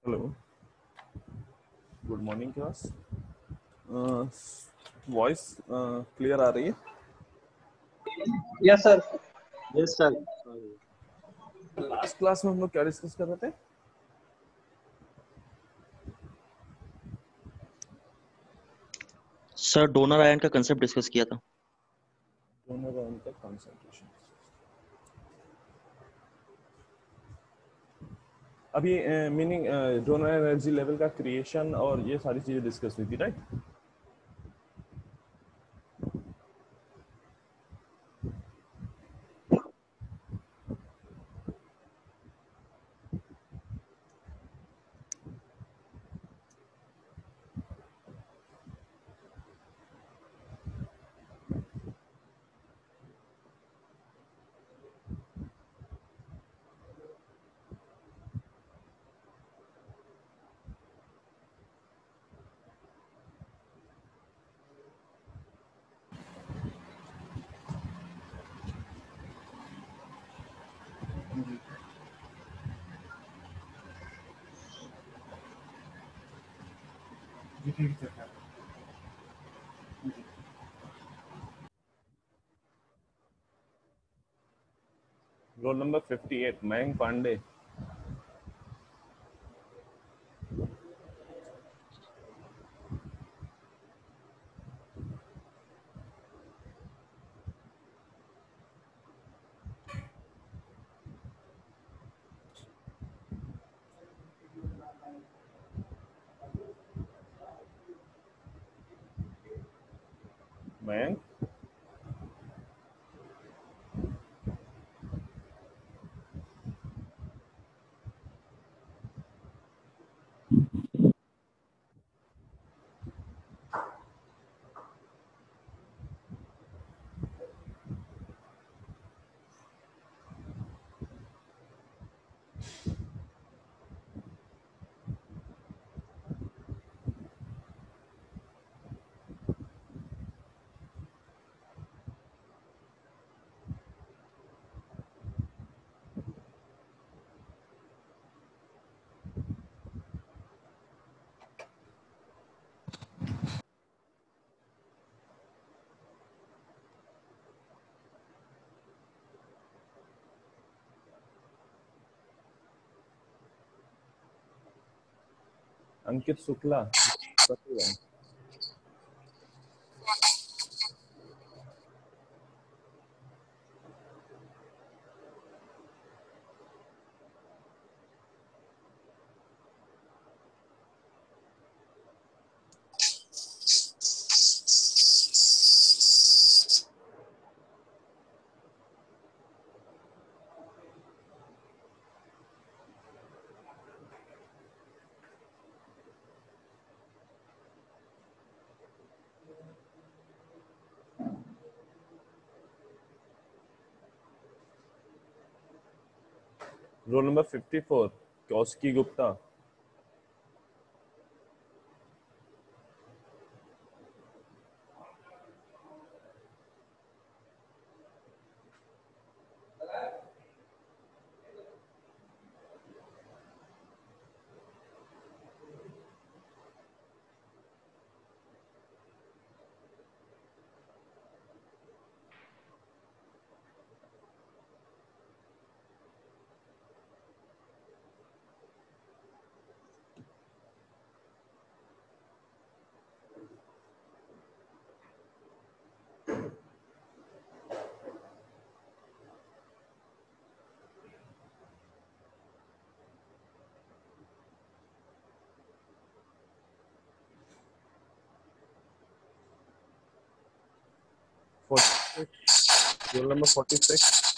Hello, good morning class. Voice clear आ रही है? Yes sir. Yes sir. Last class में हम लोग क्या डिस्कस कर रहे थे? सर डोनर आयन का कंसेप्ट डिस्कस किया था। डोनर आयन का कंसंट्रेशन। अभी मीनिंग डोनर एनर्जी लेवल का क्रिएशन और ये सारी चीजें डिस्कस हुई थी, right? Roll number 58 Mayank Pandey. Mayank, Ankit Shukla. Roll number 54 Kaushiki Gupta. Roll number 46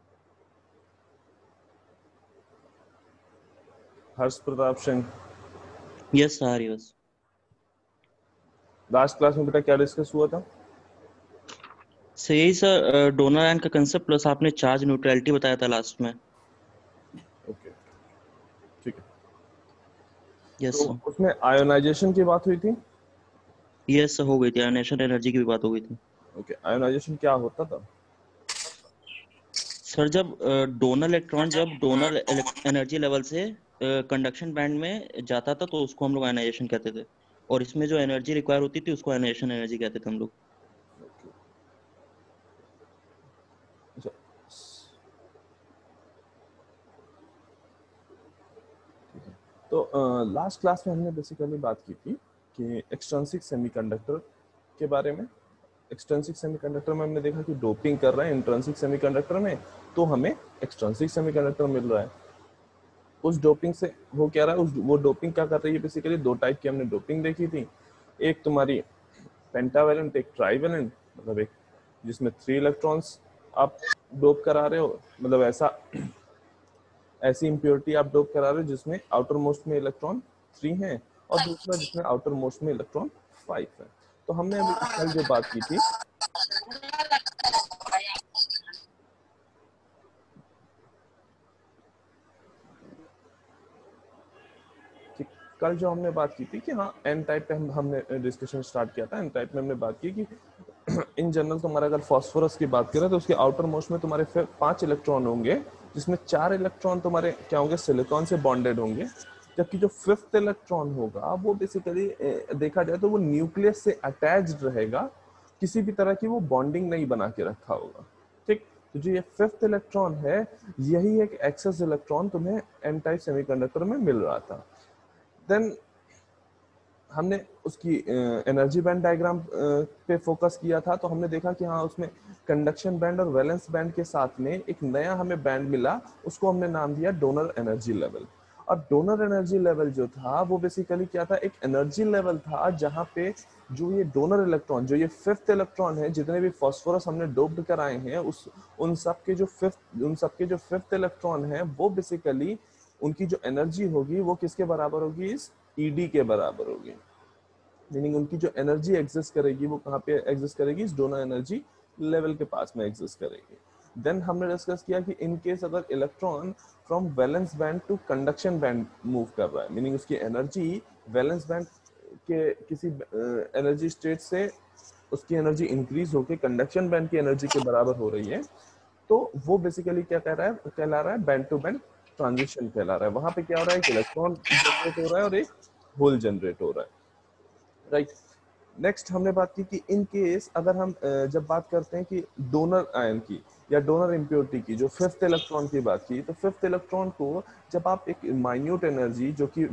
Harsh Pratap Singh. Yes sir. Yes last class में बेटा क्या डिस्कस हुआ था? सर यही सर डोनर आयन का कंसेप्ट प्लस आपने चार्ज न्यूट्रलिटी बताया था लास्ट में। ओके, ठीक है। यस तो सर। उसमें आयोनाइजेशन की बात हुई थी। यस सर, हो गई थी। आयनेशन एनर्जी की भी बात हो गई थी। ओके, आयोनाइजेशन क्या होता था? सर जब डोनर इलेक्ट्रॉन जब डोनर एनर्जी लेवल से कंडक्शन बैंड में जाता था तो उसको हम लोग आयनाइजेशन कहते थे, और इसमें जो एनर्जी रिक्वायर होती थी उसको आयनाइजेशन एनर्जी कहते थे हम लोग। अच्छा, तो लास्ट क्लास में हमने बेसिकली बात की थी कि एक्सट्रिंसिक सेमीकंडक्टर के बारे में। एक्सट्रिंसिक सेमीकंडक्टर में हमने देखा कि डोपिंग कर रहे हैं इंट्रिंसिक सेमीकंडक्टर में, तो हमें एक्सट्रिंसिक सेमीकंडक्टर मिल रहा है। उस डोपिंग से हो क्या रहा है, वो डोपिंग क्या कर रही है, बेसिकली दो टाइप की हमने डोपिंग देखी थी। एक तुम्हारी पेंटावेलेंट, एक ट्राइवेलेंट, मतलब एक जिसमें 3 इलेक्ट्रॉन्स आप डोप करा रहे हो, मतलब ऐसी इम्प्योरिटी आप डोप करा रहे हो जिसमें आउटर मोस्ट में इलेक्ट्रॉन 3 हैं और दूसरा जिसमें आउटर मोस्ट में इलेक्ट्रॉन 5 है। तो हमने अभी कल जो बात की थी कि कल जो हमने बात की थी कि हाँ एन टाइप पे हमने डिस्कशन स्टार्ट किया था। एन टाइप में हमने बात की कि इन जनरल तुम्हारा अगर फास्फोरस की बात करें तो उसके आउटर मोस्ट में तुम्हारे 5 इलेक्ट्रॉन होंगे, जिसमें 4 इलेक्ट्रॉन तुम्हारे क्या होंगे, सिलिकॉन से बॉन्डेड होंगे, जबकि जो 5th इलेक्ट्रॉन होगा वो बेसिकली देखा जाए तो वो न्यूक्लियस से अटैच्ड रहेगा, किसी भी तरह की वो बॉन्डिंग नहीं बना के रखा होगा। ठीक, तो जो ये 5th इलेक्ट्रॉन है यही एक एक्सेस इलेक्ट्रॉन तुम्हें एन टाइप सेमीकंडक्टर में मिल रहा था। देन हमने उसकी एनर्जी बैंड डायग्राम पे फोकस किया था, तो हमने देखा कि हाँ उसमें कंडक्शन बैंड और वैलेंस बैंड के साथ में एक नया हमें बैंड मिला, उसको हमने नाम दिया डोनर एनर्जी लेवल। और डोनर एनर्जी लेवल जो था वो बेसिकली क्या था, एक एनर्जी लेवल था जहाँ पे जो ये डोनर इलेक्ट्रॉन, जो ये 5th इलेक्ट्रॉन है, जितने भी फास्फोरस हमने डोप्ड कराए हैं उन सब के जो 5th इलेक्ट्रॉन है वो बेसिकली उनकी जो एनर्जी होगी वो किसके बराबर होगी, इस ईडी के बराबर होगी। मीनिंग उनकी जो एनर्जी एग्जिस्ट करेगी वो कहाँ पे एग्जिस्ट करेगी, इस डोनर एनर्जी लेवल के पास में एग्जिस्ट करेगी। देन हमने डिस्कस किया कि इन केस अगर electron from valence band to conduction band move कर रहा है, मीनिंग उसकी एनर्जी वैलेंस बैंड के किसी एनर्जी स्टेट से उसकी एनर्जी इंक्रीज होकर कंडक्शन बैंड की एनर्जी के बराबर हो रही है, तो वो बेसिकली क्या कह रहा है, कहला रहा है बैंड टू बैंड ट्रांजिशन कहला रहा है। वहां पे क्या हो रहा है, एक इलेक्ट्रॉन जनरेट हो रहा है और एक होल जनरेट हो रहा है, राइट। नेक्स्ट हमने बात की कि इन केस अगर हम जब बात करते हैं कि डोनर आयन की या डोनर इम्प्योरिटी की, जो 5th इलेक्ट्रॉन की बात की, तो 5th इलेक्ट्रॉन को जब आप एक माइन्यूट एनर्जी जो कि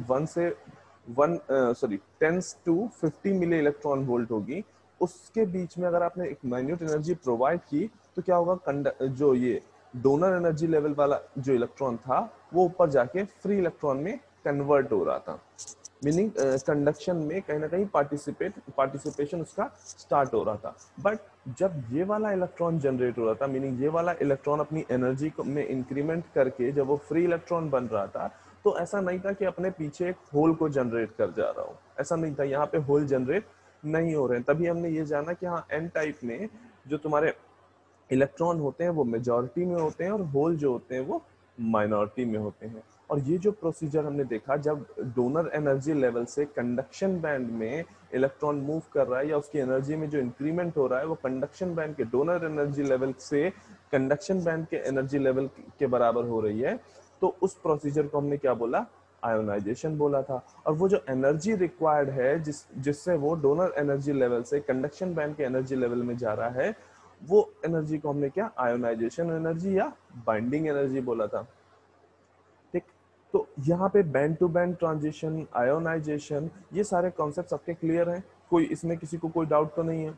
10 to 50 मिली इलेक्ट्रॉन वोल्ट होगी, उसके बीच में अगर आपने एक माइन्यूट एनर्जी प्रोवाइड की, तो क्या होगा, जो ये डोनर एनर्जी लेवल वाला जो इलेक्ट्रॉन था वो ऊपर जाके फ्री इलेक्ट्रॉन में कन्वर्ट हो रहा था। मीनिंग कंडक्शन में कहीं ना कहीं पार्टिसिपेशन उसका स्टार्ट हो रहा था। बट जब ये वाला इलेक्ट्रॉन जनरेट हो रहा था, मीनिंग ये वाला इलेक्ट्रॉन अपनी एनर्जी में इंक्रीमेंट करके जब वो फ्री इलेक्ट्रॉन बन रहा था, तो ऐसा नहीं था कि अपने पीछे एक होल को जनरेट कर जा रहा हो, ऐसा नहीं था, यहाँ पे होल जनरेट नहीं हो रहे हैं। तभी हमने ये जाना कि हाँ एन टाइप में जो तुम्हारे इलेक्ट्रॉन होते हैं वो मेजॉरिटी में होते हैं और होल जो होते हैं वो माइनॉरिटी में होते हैं। और ये जो प्रोसीजर हमने देखा, जब डोनर एनर्जी लेवल से कंडक्शन बैंड में इलेक्ट्रॉन मूव कर रहा है या उसकी एनर्जी में जो इंक्रीमेंट हो रहा है वो कंडक्शन बैंड के डोनर एनर्जी लेवल से कंडक्शन बैंड के एनर्जी लेवल के बराबर हो रही है, तो उस प्रोसीजर को हमने क्या बोला, आयोनाइजेशन बोला था। और वो जो एनर्जी रिक्वायर्ड है जिससे वो डोनर एनर्जी लेवल से कंडक्शन बैंड के एनर्जी लेवल में जा रहा है, वो एनर्जी को हमने क्या, आयोनाइजेशन एनर्जी या बाइंडिंग एनर्जी बोला था। ठीक, तो यहाँ पे band to band transition, ionization, ये सारे कॉन्सेप्ट्स आपके क्लियर हैं, कोई इसमें किसी को कोई डाउट तो नहीं है?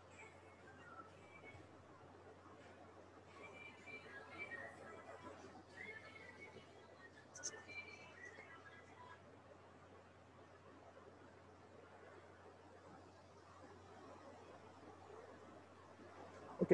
ओके,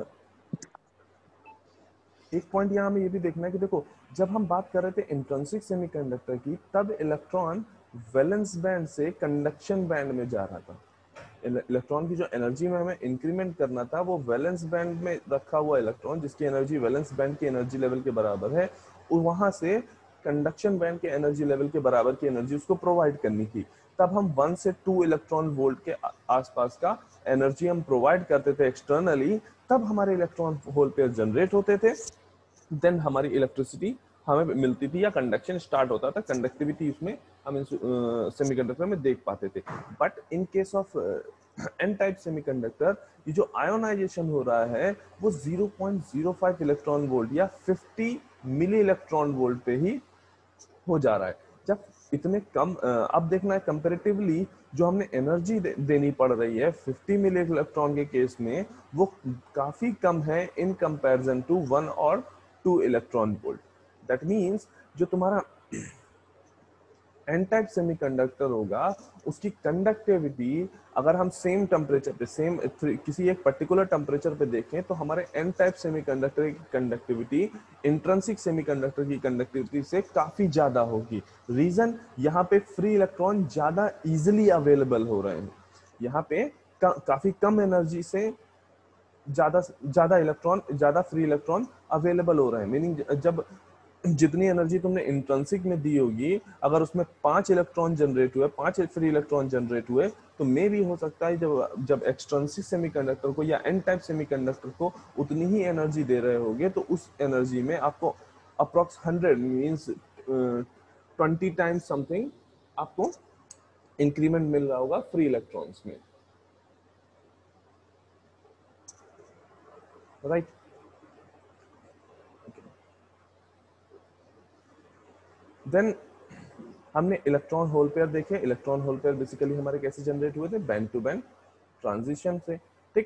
एक पॉइंट यहाँ में ये भी देखना है कि देखो, जब हम बात कर रहे थे इंट्रिंसिक सेमीकंडक्टर की, तब इलेक्ट्रॉन वैलेंस बैंड से कंडक्शन बैंड में जा रहा था। इलेक्ट्रॉन की जो एनर्जी में हमें इंक्रीमेंट करना था वो वैलेंस बैंड में रखा हुआ इलेक्ट्रॉन जिसकी एनर्जी वैलेंस बैंड की एनर्जी लेवल के बराबर है, वहां से कंडक्शन बैंड के एनर्जी लेवल के बराबर की एनर्जी उसको प्रोवाइड करनी थी। तब हम 1 से 2 इलेक्ट्रॉन वोल्ट के आसपास का एनर्जी हम प्रोवाइड करते थे एक्सटर्नली, तब हमारे इलेक्ट्रॉन होल पेयर जनरेट होते थे, देन हमारी इलेक्ट्रिसिटी हमें मिलती थी या कंडक्शन स्टार्ट होता था, कंडक्टिविटी उसमें हम सेमीकंडक्टर में देख पाते थे। But in case of N type semiconductor, ये जो आयोनाइजेशन हो रहा है वो 0.05 इलेक्ट्रॉन वोल्ट या 50 मिली इलेक्ट्रॉन वोल्ट पे ही हो जा रहा है। जब इतने कम अब देखना है कंपैरेटिवली जो हमने एनर्जी देनी पड़ रही है 50 मिली इलेक्ट्रॉन के केस में, वो काफी कम है इन कंपैरिजन टू 1 और 2 इलेक्ट्रॉन वोल्ट। दैट मीन्स जो तुम्हारा एन टाइप सेमीकंडक्टर होगा उसकी कंडक्टिविटी अगर हम सेम टेम्परेचर पे सेम किसी एक पर्टिकुलर टेम्परेचर पे देखें तो हमारे एन टाइप सेमीकंडक्टर की कंडक्टिविटी इंट्रिंसिक सेमीकंडक्टर की कंडक्टिविटी से काफी ज्यादा होगी। रीजन, यहाँ पे फ्री इलेक्ट्रॉन ज्यादा इजिली अवेलेबल हो रहे हैं, यहाँ पे काफी कम एनर्जी से ज्यादा ज्यादा इलेक्ट्रॉन, ज्यादा फ्री इलेक्ट्रॉन अवेलेबल हो रहे हैं। मीनिंग जब जितनी एनर्जी तुमने इंट्रिंसिक में दी होगी, अगर उसमें 5 इलेक्ट्रॉन जनरेट हुए, 5 फ्री इलेक्ट्रॉन जनरेट हुए, तो मे भी हो सकता है जब जब एक्सट्रिंसिक सेमीकंडक्टर को या एन टाइप सेमीकंडक्टर को उतनी ही एनर्जी दे रहे होगे तो उस एनर्जी में आपको अप्रोक्स 100 मींस 20 टाइम्स समथिंग आपको इंक्रीमेंट मिल रहा होगा फ्री इलेक्ट्रॉन्स में, राइट। देन हमने इलेक्ट्रॉन होल पेयर देखे। इलेक्ट्रॉन होल पेयर बेसिकली हमारे कैसे जनरेट हुए थे? बैंड टू बैंड ट्रांजिशन से, ठीक।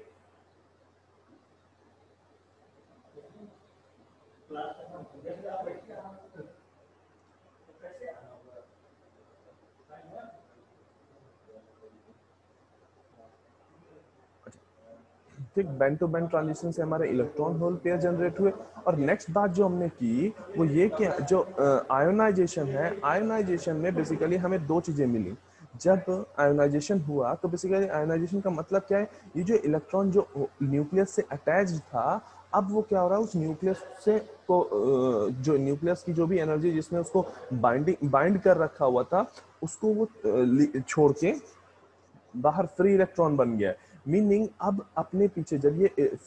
ठीक, बैंड टू बैंड ट्रांजिशन से हमारे इलेक्ट्रॉन होल पेयर जनरेट हुए। और नेक्स्ट बात जो हमने की वो ये कि जो आयोनाइजेशन है, आयोनाइजेशन में बेसिकली हमें दो चीजें मिली। जब आयोनाइजेशन हुआ तो बेसिकली आयोनाइजेशन का मतलब क्या है? ये जो इलेक्ट्रॉन जो न्यूक्लियस से अटैच्ड था, अब वो क्या हो रहा है, उस न्यूक्लियस से को जो न्यूक्लियस की जो भी एनर्जी जिसने उसको बाइंड कर रखा हुआ था, उसको वो छोड़ के बाहर फ्री इलेक्ट्रॉन बन गया है। मीनिंग अब अपने पीछे जब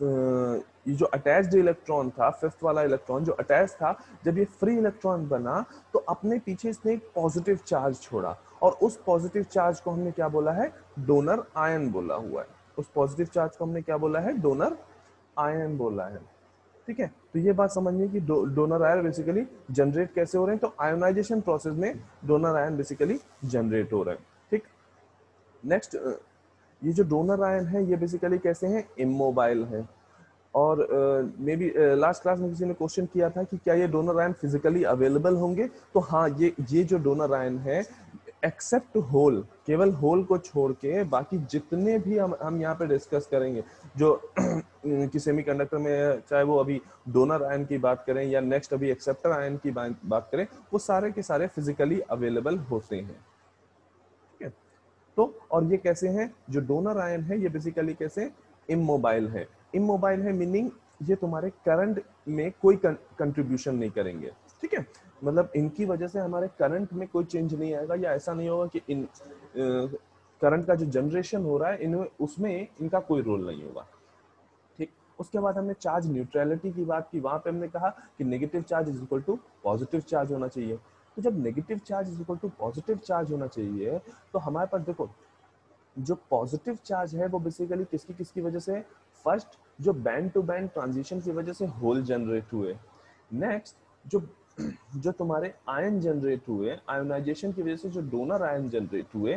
ये जो अटैच्ड इलेक्ट्रॉन था, फिफ्थ वाला इलेक्ट्रॉन जो अटैच था, जब ये फ्री इलेक्ट्रॉन बना तो अपने पीछे इसने एक पॉजिटिव चार्ज छोड़ा, और उस पॉजिटिव चार्ज को हमने क्या बोला है? डोनर आयन बोला हुआ है। उस पॉजिटिव चार्ज को हमने क्या बोला है? डोनर आयन बोला है, ठीक है। तो ये बात समझिए कि डोनर आयन बेसिकली जनरेट कैसे हो रहे हैं। तो आयोनाइजेशन प्रोसेस में डोनर आयन बेसिकली जनरेट हो रहे हैं, ठीक। नेक्स्ट, ये जो डोनर आयन है ये बेसिकली कैसे हैं? इमोबाइल हैं। और मे बी लास्ट क्लास में किसी ने क्वेश्चन किया था कि क्या ये डोनर आयन फिजिकली अवेलेबल होंगे? तो हाँ, ये जो डोनर आयन है एक्सेप्ट होल, केवल होल को छोड़ के बाकी जितने भी हम यहाँ पे डिस्कस करेंगे जो कि सेमीकंडक्टर में, चाहे वो अभी डोनर आयन की बात करें या नेक्स्ट अभी एक्सेप्टर आयन की बात करें, वो सारे के सारे फिजिकली अवेलेबल होते हैं, ठीक है। तो और ये कैसे हैं? जो डोनर आयन है ये बेसिकली कैसे? इमोबाइल है। इमोबाइल है मीनिंग ये तुम्हारे करंट में कोई कंट्रीब्यूशन नहीं करेंगे, ठीक है। मतलब इनकी वजह से हमारे करंट में कोई चेंज नहीं आएगा, या ऐसा नहीं होगा कि इन करंट का जो जनरेशन हो रहा है इनमें, उसमें इनका कोई रोल नहीं होगा, ठीक। उसके बाद हमने चार्ज न्यूट्रलिटी की बात की। वहां पे हमने कहा कि negative charge is equal to positive charge होना चाहिए। तो जब negative charge is equal to positive charge होना चाहिए, तो हमारे पास देखो जो पॉजिटिव चार्ज है वो बेसिकली किसकी किसकी वजह से? फर्स्ट, जो बैंड टू बैंड ट्रांजिशन की वजह से होल जनरेट हुए। नेक्स्ट, जो जो तुम्हारे आयन जनरेट हुए, आयोनाइजेशन की वजह से जो डोनर आयन जनरेट हुए।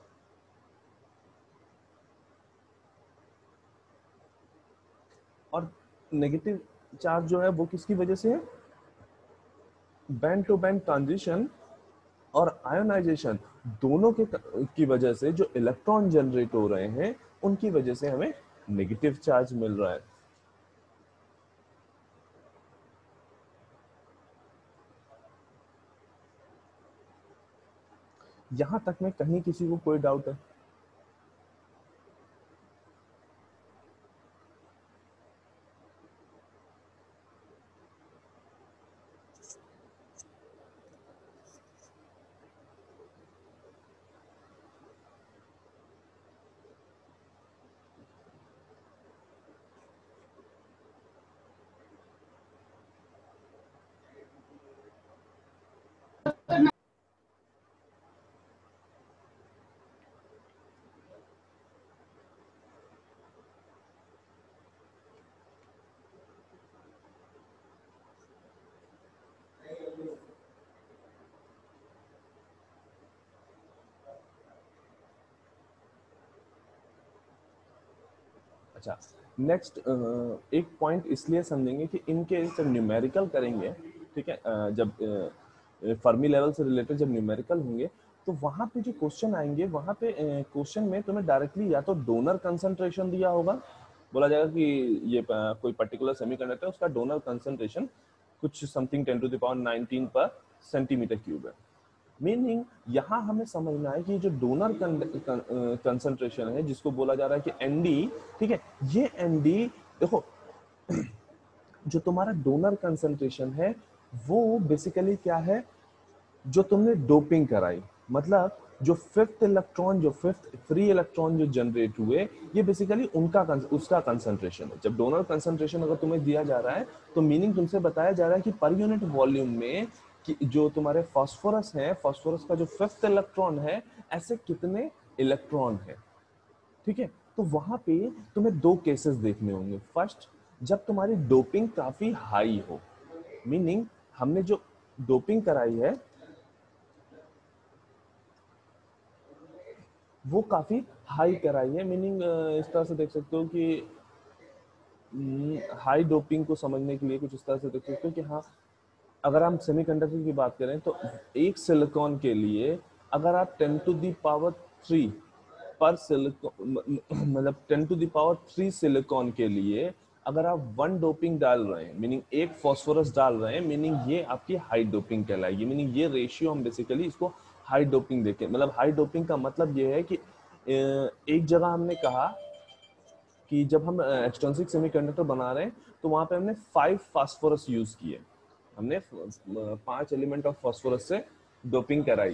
और नेगेटिव चार्ज जो है वो किसकी वजह से है? बैंड टू बैंड ट्रांजिशन और आयोनाइजेशन दोनों के की वजह से जो इलेक्ट्रॉन जनरेट हो रहे हैं उनकी वजह से हमें नेगेटिव चार्ज मिल रहा है। यहां तक में कहीं किसी को कोई डाउट है? अच्छा, नेक्स्ट एक पॉइंट इसलिए समझेंगे कि इनके जब न्यूमेरिकल करेंगे, ठीक है, जब फर्मी लेवल से रिलेटेड जब न्यूमेरिकल होंगे तो वहां पे जो क्वेश्चन आएंगे, वहां पे क्वेश्चन में तुम्हें डायरेक्टली या तो डोनर कंसंट्रेशन दिया होगा, बोला जाएगा कि ये कोई पर्टिकुलर सेमीकंडक्टर उसका डोनर कंसंट्रेशन कुछ समथिंग 10 टू द पावर 19 पर सेंटीमीटर क्यूब है। मीनिंग यहाँ हमें समझना है कि जो डोनर कंसंट्रेशन है जिसको बोला जा रहा है कि एनडी, ठीक है, ये एनडी देखो जो तुम्हारा डोनर कंसंट्रेशन है वो बेसिकली क्या है, जो तुमने डोपिंग कराई, मतलब जो फिफ्थ इलेक्ट्रॉन, जो फिफ्थ फ्री इलेक्ट्रॉन जो जनरेट हुए, ये बेसिकली उनका उसका कंसंट्रेशन है। जब डोनर कंसंट्रेशन अगर तुम्हें दिया जा रहा है तो मीनिंग तुमसे बताया जा रहा है कि पर यूनिट वॉल्यूम में कि जो तुम्हारे फास्फोरस है, फास्फोरस का जो फिफ्थ इलेक्ट्रॉन है, ऐसे कितने इलेक्ट्रॉन है, ठीक है। तो वहां पे तुम्हें दो केसेस देखने होंगे। फर्स्ट, जब तुम्हारी डोपिंग काफी हाई हो, मीनिंग हमने जो डोपिंग कराई है वो काफी हाई कराई है, मीनिंग इस तरह से देख सकते हो कि हाई डोपिंग को समझने के लिए कुछ इस तरह से देख सकते हो कि हाँ, अगर हम सेमीकंडक्टर की बात करें तो एक सिलिकॉन के लिए अगर आप 10 टू दी पावर 3 पर सिलिकॉन, मतलब 10 टू दी पावर 3 सिलिकॉन के लिए अगर आप 1 डोपिंग डाल रहे हैं, मीनिंग एक फास्फोरस डाल रहे हैं, मीनिंग ये आपकी हाई डोपिंग कहलाएगी। मीनिंग ये रेशियो हम बेसिकली इसको हाई डोपिंग देखें, मतलब हाई डोपिंग का मतलब ये है कि एक जगह हमने कहा कि जब हम एक्सट्रिंसिक सेमीकंडक्टर बना रहे हैं तो वहां पे हमने 5 फास्फोरस यूज किए, हमने 5 एलिमेंट ऑफ फास्फोरस से डोपिंग कराई,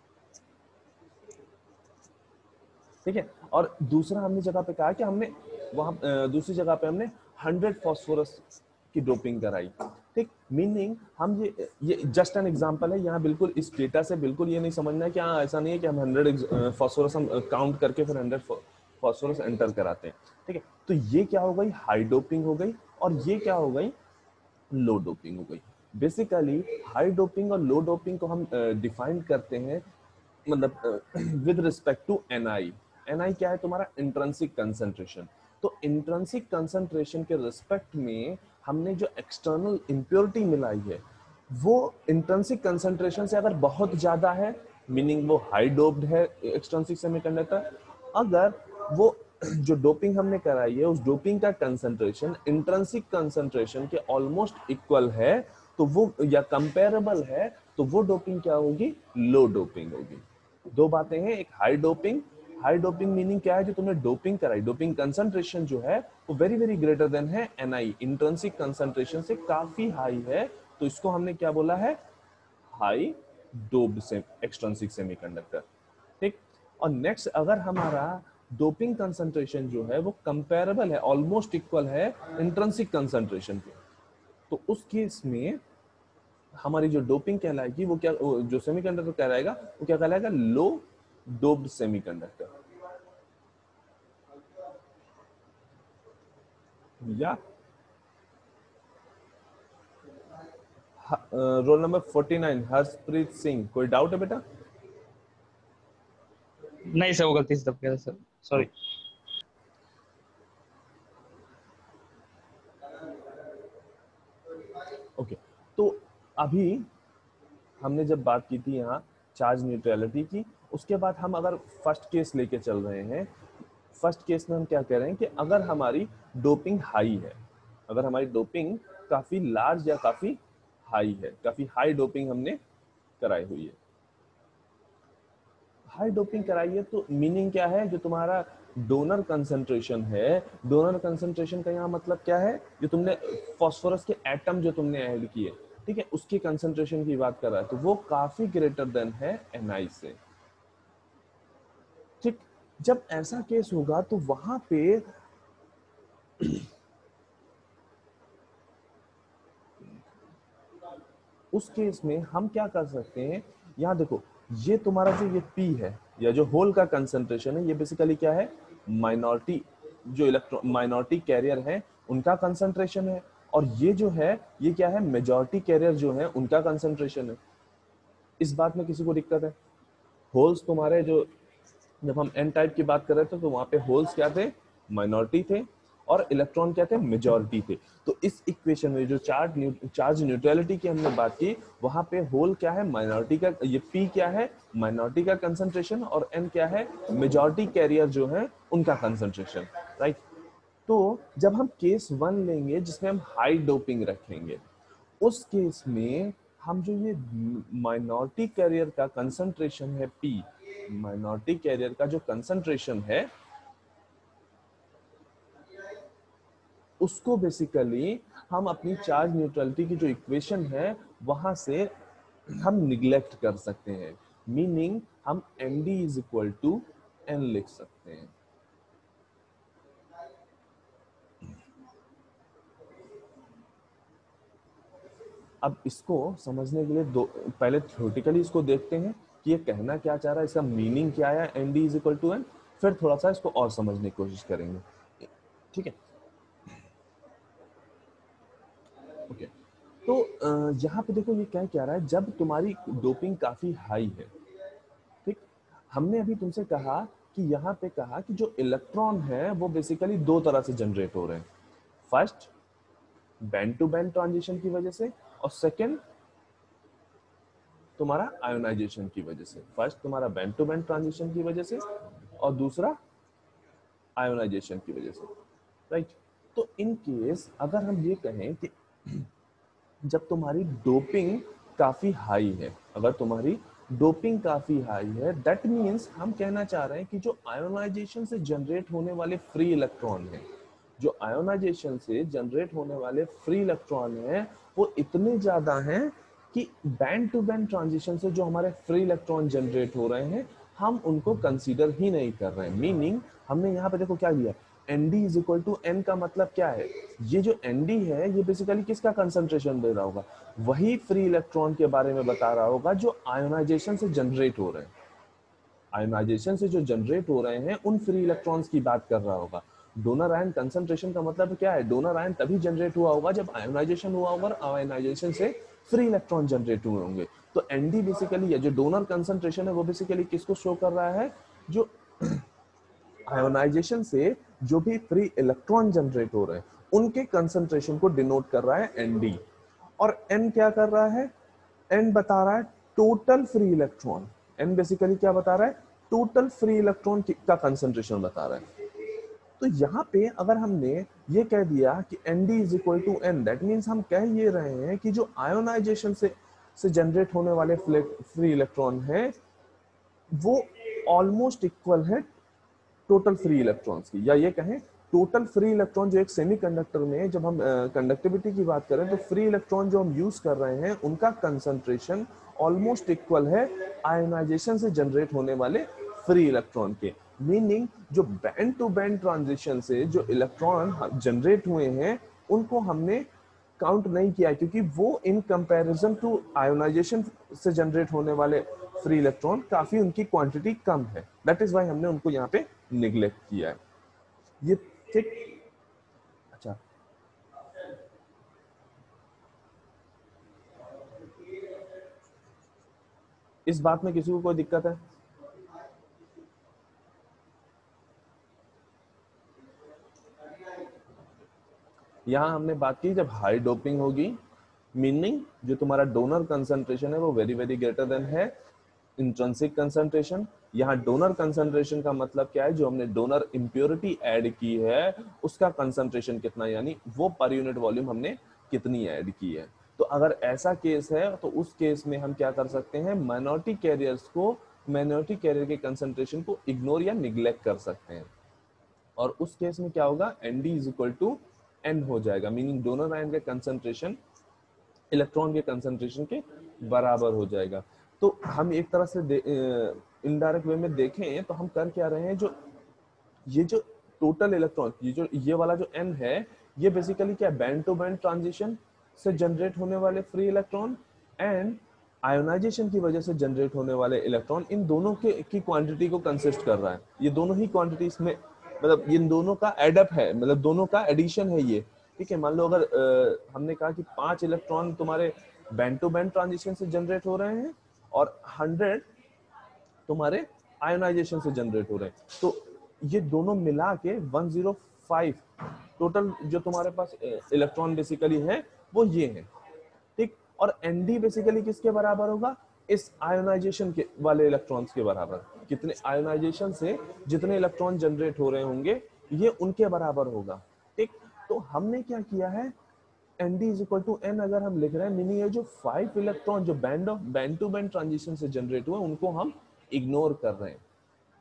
ठीक है। और दूसरा हमने जगह पे कहा कि हमने वहां दूसरी जगह पे हमने 100 फास्फोरस की डोपिंग कराई, ठीक। मीनिंग हम ये जस्ट एन एग्जांपल है, यहाँ बिल्कुल इस डेटा से बिल्कुल ये नहीं समझना है कि हाँ ऐसा नहीं है कि हम 100 फास्फोरस हम काउंट करके फिर 100 फास्फोरस एंटर कराते हैं, ठीक है। तो ये क्या हो गई, हाई डोपिंग हो गई, और ये क्या हो गई, लो डोपिंग हो गई। बेसिकली हाई डोपिंग और लो डोपिंग को हम डिफाइन करते हैं, मतलब with respect to NI. NI क्या है, तुम्हारा इंट्रिंसिक कंसंट्रेशन। तो इंट्रिंसिक कंसंट्रेशन के रिस्पेक्ट में हमने जो एक्सटर्नल इंप्योरिटी मिलाई है वो इंट्रिंसिक कंसंट्रेशन से अगर बहुत ज्यादा है, मीनिंग वो हाई डोप्ड है एक्सट्रिंसिक सेमीकंडक्टर। अगर वो जो डोपिंग हमने कराई है उस डोपिंग का कंसंट्रेशन इंट्रिंसिक कंसंट्रेशन के ऑलमोस्ट इक्वल है, तो वो या कंपेरेबल है, तो वो डोपिंग क्या होगी, लो डोपिंग होगी। दो बातें हैं, एक high doping, high doping meaning क्या है, जो तुमने डोपिंग कराई, डोपिंग कंसंट्रेशन जो है वो वेरी वेरी ग्रेटर देन है एनआई, इंट्रिंसिक कंसंट्रेशन से काफी हाई है, तो इसको हमने क्या बोला है, हाई डोप्ड से एक्सट्रिंसिक सेमीकंडक्टर, ठीक। और नेक्स्ट, अगर हमारा डोपिंग कंसंट्रेशन जो है वो कंपेरेबल है, ऑलमोस्ट इक्वल है इंट्रिंसिक कंसंट्रेशन के, तो उस केस में हमारी जो डोपिंग कहलाएगी वो क्या, जो सेमीकंडक्टर कहलाएगा वो क्या कहलाएगा, लो डोप्ड सेमीकंडक्टर, या रोल नंबर 49 हर्षप्रीत सिंह, कोई डाउट है बेटा? नहीं सर, वो गलती से दब गया सर, सॉरी। ओके, तो अभी हमने जब बात की थी यहाँ चार्ज न्यूट्रलिटी की, उसके बाद हम अगर फर्स्ट केस लेके चल रहे हैं, फर्स्ट केस में हम क्या कह रहे हैं कि अगर हमारी डोपिंग हाई है, अगर हमारी डोपिंग काफी लार्ज या काफी हाई है, काफी हाई डोपिंग हमने कराई हुई है, हाई डोपिंग कराई है, तो मीनिंग क्या है, जो तुम्हारा डोनर कंसंट्रेशन है, डोनर कंसंट्रेशन का यहाँ मतलब क्या है, जो तुमने फास्फोरस के एटम जो तुमने ऐड किए, ठीक है, उसकी कंसंट्रेशन की बात कर रहा है, तो वो काफी ग्रेटर देन है एनआई से, ठीक। जब ऐसा केस होगा तो वहां पे उस केस में हम क्या कर सकते हैं, यहाँ देखो, ये तुम्हारा जो ये पी है या जो होल का कंसंट्रेशन है, ये बेसिकली क्या है, माइनॉरिटी, जो इलेक्ट्रॉन माइनॉरिटी कैरियर है उनका कंसंट्रेशन है, और ये जो है ये क्या है, मेजॉरिटी कैरियर जो है उनका कंसंट्रेशन है। इस बात में किसी को दिक्कत है? होल्स तुम्हारे जो, जब हम एन टाइप की बात कर रहे थे तो वहां पे होल्स क्या थे, माइनॉरिटी थे, और इलेक्ट्रॉन क्या थे, मेजॉरिटी थे। तो इस इक्वेशन में जो चार्ज न्यूट्रलिटी की हमने बात की, वहां पे होल क्या है, माइनॉरिटी का, ये पी क्या है, माइनॉरिटी का कंसंट्रेशन, और एन क्या है, मेजॉरिटी कैरियर जो है उनका कंसंट्रेशन, राइट। तो जब हम केस 1 लेंगे जिसमें हम हाई डोपिंग रखेंगे, उस केस में हम जो ये माइनॉरिटी कैरियर का कंसंट्रेशन है पी, माइनॉरिटी कैरियर का जो कंसंट्रेशन है उसको बेसिकली हम अपनी चार्ज न्यूट्रलिटी की जो इक्वेशन है वहां से हम निग्लेक्ट कर सकते हैं, मीनिंग हम Nd is equal to N लिख सकते हैं। अब इसको समझने के लिए पहले थ्योरेटिकली इसको देखते हैं कि ये कहना क्या चाह रहा है, इसका मीनिंग क्या है Nd is equal to N, फिर थोड़ा सा इसको और समझने की कोशिश करेंगे, ठीक है। ओके, तो यहाँ पे देखो ये क्या कह रहा है, जब तुम्हारी डोपिंग काफी हाई है, ठीक, हमने अभी तुमसे कहा कि यहाँ पे कहा कि जो इलेक्ट्रॉन है वो बेसिकली दो तरह से जनरेट हो रहे हैं, first band to band transition की वजह से, और सेकेंड तुम्हारा आयोनाइजेशन की वजह से। फर्स्ट तुम्हारा बैंड टू बैंड ट्रांजिशन की वजह से और दूसरा आयोनाइजेशन की वजह से, राइट। तो इन केस अगर हम ये कहें कि जब तुम्हारी डोपिंग काफी हाई है, अगर तुम्हारी डोपिंग काफी हाई है, दैट मीन्स हम कहना चाह रहे हैं कि जो आयोनाइजेशन से जनरेट होने वाले फ्री इलेक्ट्रॉन है, जो आयोनाइजेशन से जनरेट होने वाले फ्री इलेक्ट्रॉन है वो इतने ज्यादा हैं कि बैंड टू बैंड ट्रांजिशन से जो हमारे फ्री इलेक्ट्रॉन जनरेट हो रहे हैं हम उनको कंसीडर ही नहीं कर रहे हैं। मीनिंग हमने यहाँ पे देखो क्या लिया, Nd is equal to N का मतलब क्या है, ये जो Nd है ये बेसिकली किसका कंसंट्रेशन दे रहा होगा, वही फ्री इलेक्ट्रॉन के बारे में बता रहा होगा जो आयोनाइजेशन से जनरेट हो रहे हैं। आयोनाइजेशन से जो जनरेट हो रहे हैं उन फ्री इलेक्ट्रॉन्स की बात कर रहा होगा। डोनर आयन कंसंट्रेशन का मतलब क्या है, डोनर आयन तभी जनरेट हुआ होगा जब आयोनाइजेशन हुआ होगा और आयोनाइजेशन से फ्री इलेक्ट्रॉन जनरेट हुए होंगे। तो Nd बेसिकली ये जो डोनर कंसंट्रेशन है वो बेसिकली किसको शो कर रहा है, जो आयोनाइजेशन से जो भी फ्री इलेक्ट्रॉन जनरेट हो रहे हैं उनके कंसंट्रेशन को डिनोट कर रहा है Nd। और N क्या कर रहा है, N बता रहा है total free electron. N basically क्या बता रहा है, टोटल फ्री इलेक्ट्रॉन का कंसंट्रेशन बता रहा है। तो यहाँ पे अगर हमने ये कह दिया कि Nd is equal to N, that means हम कह ये रहे हैं कि जो आयोनाइजेशन से जनरेट होने वाले फ्री इलेक्ट्रॉन है वो ऑलमोस्ट इक्वल है टोटल फ्री इलेक्ट्रॉन्स की, या ये कहें टोटल फ्री इलेक्ट्रॉन जो एक सेमीकंडक्टर में जब हम कंडक्टिविटी की बात करें तो फ्री इलेक्ट्रॉन जो हम यूज कर रहे हैं उनका कंसंट्रेशन ऑलमोस्ट इक्वल है आयोनाइजेशन से जनरेट होने वाले फ्री इलेक्ट्रॉन के। मीनिंग जो बैंड टू बैंड ट्रांजिशन से जो इलेक्ट्रॉन जनरेट हुए हैं उनको हमने काउंट नहीं किया क्योंकि वो इन कंपैरिजन टू आयोनाइजेशन से जनरेट होने वाले फ्री इलेक्ट्रॉन काफी उनकी क्वांटिटी कम है, दैट इज वाई हमने उनको यहाँ पे निगलेक्ट किया है। ये ठीक, अच्छा इस बात में किसी को कोई दिक्कत है? यहां हमने बात की जब हाई डोपिंग होगी, मीनिंग जो तुम्हारा डोनर कंसंट्रेशन है वो वेरी वेरी ग्रेटर देन है इंट्रिंसिक कंसंट्रेशन। यहाँ डोनर कंसंट्रेशन का मतलब क्या है, जो हमने डोनर इंप्योरिटी ऐड की है उसका कंसंट्रेशन कितना, यानी वो पर यूनिट वॉल्यूम हमने कितनी ऐड की है। तो अगर ऐसा केस है तो उस केस में हम क्या कर सकते हैं, माइनॉरिटी कैरियर्स को, माइनॉरिटी कैरियर के कंसंट्रेशन को इग्नोर या निग्लेक्ट कर सकते हैं। और उस केस में क्या होगा, Nd is equal to N हो जाएगा, मीनिंग डोनर आयन का कंसंट्रेशन इलेक्ट्रॉन के कंसंट्रेशन के बराबर हो जाएगा। तो हम एक तरह से इनडायरेक्ट वे में देखें तो हम कर क्या रहे हैं, जो ये जो टोटल इलेक्ट्रॉन, ये वाला जो n है ये बेसिकली क्या, बैंड टू बैंड ट्रांजिशन से जनरेट होने वाले फ्री इलेक्ट्रॉन एंड आयोनाइजेशन की वजह से जनरेट होने वाले इलेक्ट्रॉन, इन दोनों की क्वांटिटी को कंसिस्ट कर रहा है। ये दोनों ही क्वांटिटीज में, मतलब इन दोनों का एडअप है, मतलब दोनों का एडिशन है ये, ठीक है। मान लो अगर हमने कहा कि 5 इलेक्ट्रॉन तुम्हारे बैंड टू बैंड ट्रांजिशन से जनरेट हो रहे हैं और 100 तुम्हारे आयोनाइजेशन से जनरेट हो रहे हैं, तो ये दोनों मिला के 5 टोटल जो तुम्हारे पास इलेक्ट्रॉन बेसिकली है वो ये है, ठीक। और Nd बेसिकली किसके बराबर होगा, इस आयोनाइजेशन के वाले इलेक्ट्रॉन्स के बराबर। कितने आयोनाइजेशन से जितने इलेक्ट्रॉन जनरेट हो रहे होंगे ये उनके बराबर होगा, ठीक। तो हमने क्या किया है, Nd is equal to n अगर हम लिख रहे हैं, मीनिंग ये जो 5 इलेक्ट्रॉन जो बैंड टू बैंड ट्रांजिशन से जनरेट हुए उनको हम इग्नोर कर रहे हैं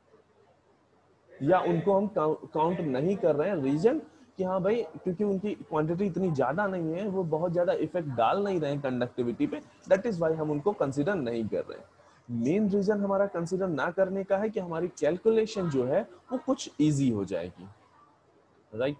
या उनको हम काउंट नहीं कर रहे हैं। रीजन कि हाँ भाई, क्योंकि उनकी क्वांटिटी इतनी ज्यादा नहीं है, वो बहुत ज्यादा इफेक्ट डाल नहीं रहे हैं कंडक्टिविटी पे, दैट इज वाई हम उनको कंसीडर नहीं कर रहे हैं। मेन रीजन हमारा कंसीडर ना करने का है कि हमारी कैलकुलेशन जो है वो कुछ इजी हो जाएगी, राइट।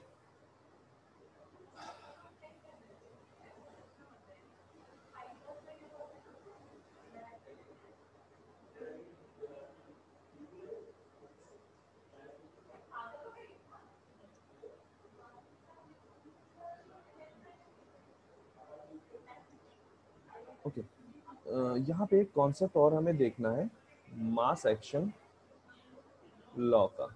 ओके, यहाँ पे एक कॉन्सेप्ट और हमें देखना है, मास एक्शन लॉ का।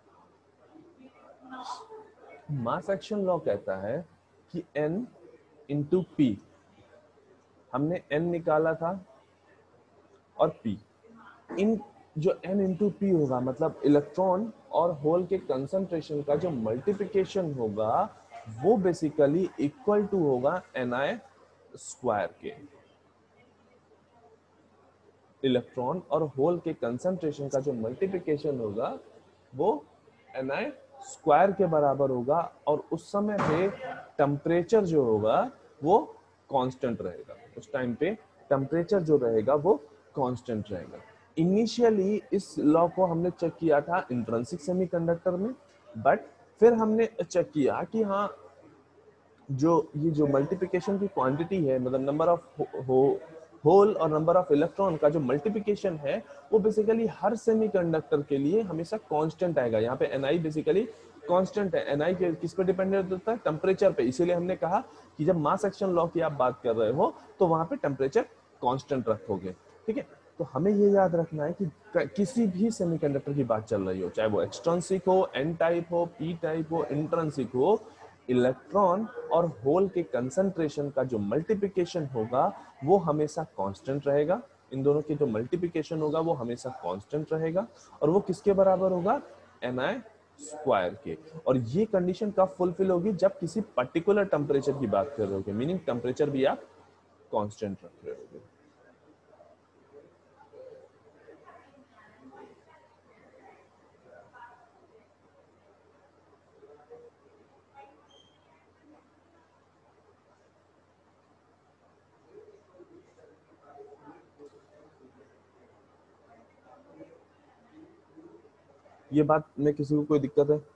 मास एक्शन लॉ कहता है कि n इंटू पी, हमने n निकाला था और p, इन जो n इंटू पी होगा मतलब इलेक्ट्रॉन और होल के कंसंट्रेशन का जो मल्टीप्लिकेशन होगा वो बेसिकली इक्वल टू होगा ni स्क्वायर के। इलेक्ट्रॉन और होल के कंसंट्रेशन का जो मल्टीप्लिकेशन होगा वो ni स्क्वायर के बराबर होगा, और उस समय पे टेम्परेचर जो होगा वो कांस्टेंट रहेगा। उस टाइम पे टेम्परेचर जो रहेगा वो कांस्टेंट रहेगा। इनिशियली इस लॉ को हमने चेक किया था इंट्रिंसिक सेमीकंडक्टर में, बट फिर हमने चेक किया कि हाँ ये जो मल्टीप्लिकेशन की क्वांटिटी है, मतलब नंबर ऑफ होल और नंबर ऑफ इलेक्ट्रॉन का जो मल्टीप्लिकेशन है वो बेसिकली हर सेमीकंडक्टर के लिए हमेशा कांस्टेंट आएगा। यहाँ पे Ni बेसिकली कांस्टेंट है। Ni किस पे डिपेंडेंट होता है, टेम्परेचर पे। इसीलिए हमने कहा कि जब मास एक्शन लॉ की आप बात कर रहे हो तो वहां पे टेम्परेचर कांस्टेंट रखोगे, ठीक है। तो हमें ये याद रखना है कि किसी भी सेमीकंडक्टर की बात चल रही हो, चाहे वो एक्सट्रिंसिक हो, एन टाइप हो, पी टाइप हो, इंट्रिंसिक हो, इलेक्ट्रॉन और होल के कंसंट्रेशन का जो मल्टीप्लिकेशन होगा वो हमेशा कांस्टेंट रहेगा। इन दोनों के जो मल्टीप्लिकेशन होगा वो हमेशा कांस्टेंट रहेगा, और वो किसके बराबर होगा, ni स्क्वायर के। और ये कंडीशन कब फुलफिल होगी, जब किसी पर्टिकुलर टेम्परेचर की बात कर रहे होगे, मीनिंग टेम्परेचर भी आप कांस्टेंट रख रहे होगे। ये बात में किसी को कोई दिक्कत है?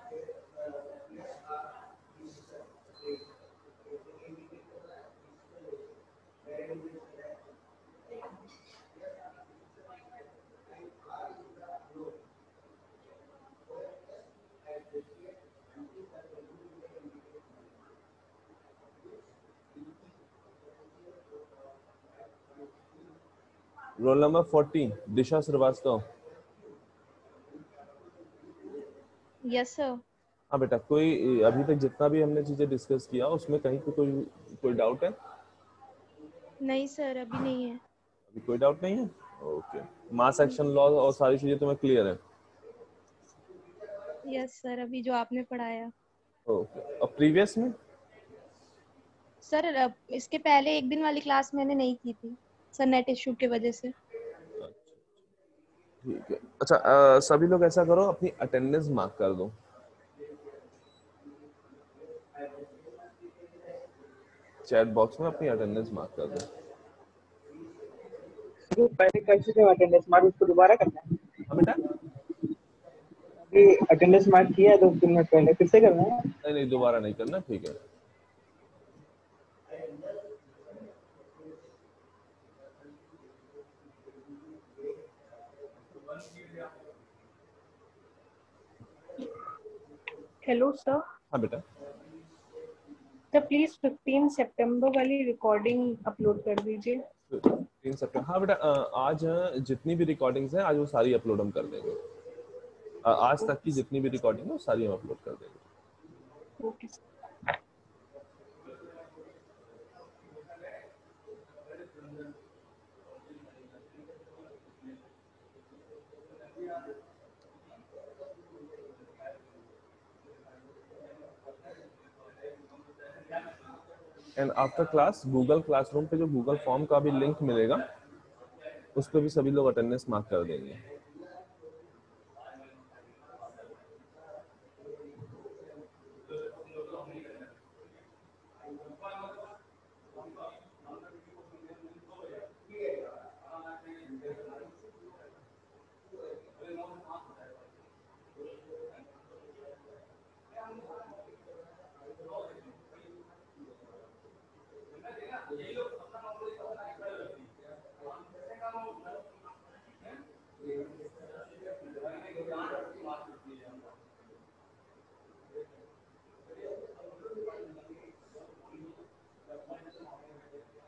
Roll number 14 Disha Srivastava. Yes sir. हाँ बेटा, कोई अभी तक जितना भी हमने चीजें डिस्कस किया उसमें कहीं पे कोई डाउट है? नहीं सर, अभी नहीं है। अभी कोई डाउट नहीं है? ओके, मास एक्शन लॉ और सारी चीजें तुम्हें क्लियर है? यस सर, अभी जो आपने पढ़ाया। ओके, और प्रीवियस में? सर इसके पहले एक दिन वाली क्लास मैंने नहीं की थी सर, नेट इश्यू की वजह से। ठीक है। अच्छा, सभी लोग ऐसा करो, अपनी अटेंडेंस मार्क कर दो। चैट बॉक्स में अपनी अटेंडेंस मार्क कर दो। जो पहले कर चुके हो अटेंडेंस मार्क, उसको दोबारा करना है? हाँ बेटा, अभी अटेंडेंस मार्क किया है 2 मिनट पहले, फिर से करना है? नहीं दोबारा नहीं करना, ठीक है। Hello sir. हाँ बेटा, सर प्लीज 15 सितंबर वाली रिकॉर्डिंग अपलोड कर दीजिए। 3 सितंबर। हाँ बेटा, आज जितनी भी रिकॉर्डिंग्स हैं आज वो सारी अपलोड हम कर देंगे। आज तक की जितनी भी रिकॉर्डिंग है वो सारी हम अपलोड कर देंगे। Okay and after class Google classroom पे जो गूगल फॉर्म का भी लिंक मिलेगा उस पर भी सभी लोग अटेंडेंस मार्क कर देंगे।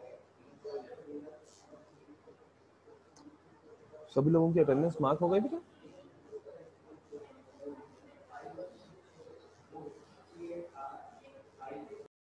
सभी लोगों की अटेंडेंस मार्क हो गई बेटा?